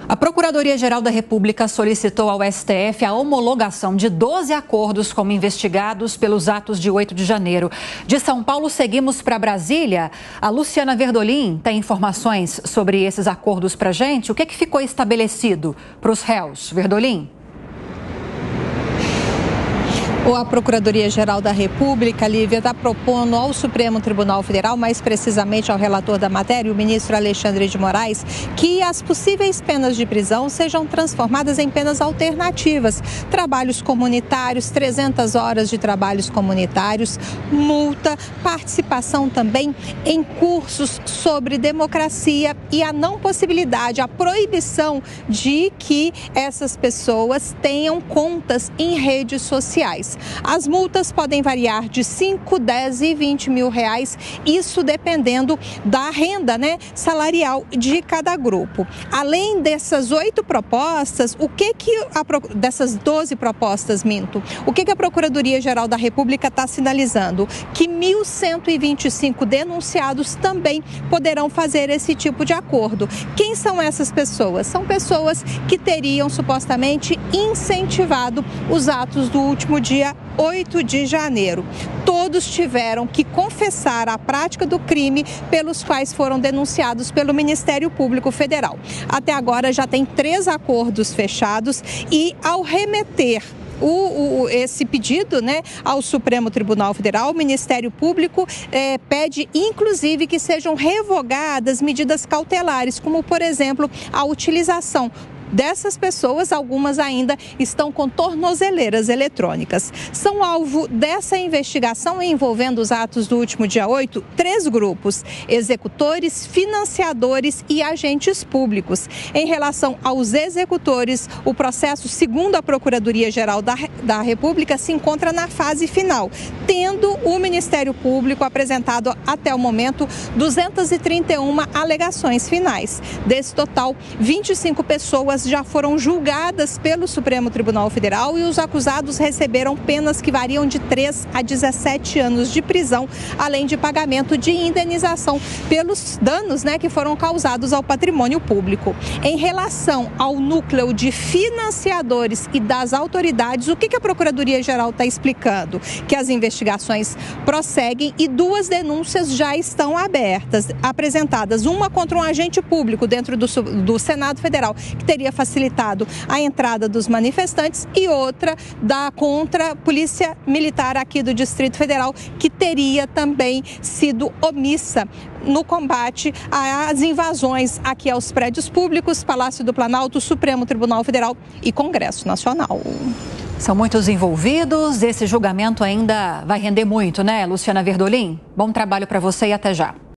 A Procuradoria-Geral da República solicitou ao STF a homologação de 12 acordos como investigados pelos atos de 8 de janeiro. De São Paulo, seguimos para Brasília. A Luciana Verdolim tem informações sobre esses acordos para a gente. O que ficou estabelecido para os réus? Verdolim? A Procuradoria-Geral da República, Lívia, está propondo ao Supremo Tribunal Federal, mais precisamente ao relator da matéria, o ministro Alexandre de Moraes, que as possíveis penas de prisão sejam transformadas em penas alternativas. Trabalhos comunitários, 300 horas de trabalhos comunitários, multa, participação também em cursos sobre democracia e a não possibilidade, a proibição de que essas pessoas tenham contas em redes sociais. As multas podem variar de 5, 10 e 20 mil reais, isso dependendo da renda, salarial de cada grupo. Além dessas 8 propostas, dessas 12 propostas, o que a Procuradoria-Geral da República está sinalizando? Que 1.125 denunciados também poderão fazer esse tipo de acordo. Quem são essas pessoas? São pessoas que teriam supostamente incentivado os atos do último dia 8 de janeiro. Todos tiveram que confessar a prática do crime pelos quais foram denunciados pelo Ministério Público Federal. Até agora já tem 3 acordos fechados e ao remeter esse pedido ao Supremo Tribunal Federal, o Ministério Público pede, inclusive, que sejam revogadas medidas cautelares, como, por exemplo, a utilização dessas pessoas. Algumas ainda estão com tornozeleiras eletrônicas. São alvo dessa investigação envolvendo os atos do último dia 8, 3 grupos: executores, financiadores e agentes públicos. Em relação aos executores, o processo, segundo a Procuradoria-Geral da República, se encontra na fase final, tendo o Ministério Público apresentado até o momento 231 alegações finais. Desse total, 25 pessoas já foram julgadas pelo Supremo Tribunal Federal e os acusados receberam penas que variam de 3 a 17 anos de prisão, além de pagamento de indenização pelos danos que foram causados ao patrimônio público. Em relação ao núcleo de financiadores e das autoridades, o que a Procuradoria-Geral está explicando? Que as investigações prosseguem e 2 denúncias já estão apresentadas. Uma contra um agente público dentro do Senado Federal, que teria facilitado a entrada dos manifestantes, e outra contra a Polícia Militar aqui do Distrito Federal, que teria também sido omissa no combate às invasões aqui aos prédios públicos, Palácio do Planalto, Supremo Tribunal Federal e Congresso Nacional. São muitos envolvidos, esse julgamento ainda vai render muito, Luciana Verdolim? Bom trabalho para você e até já.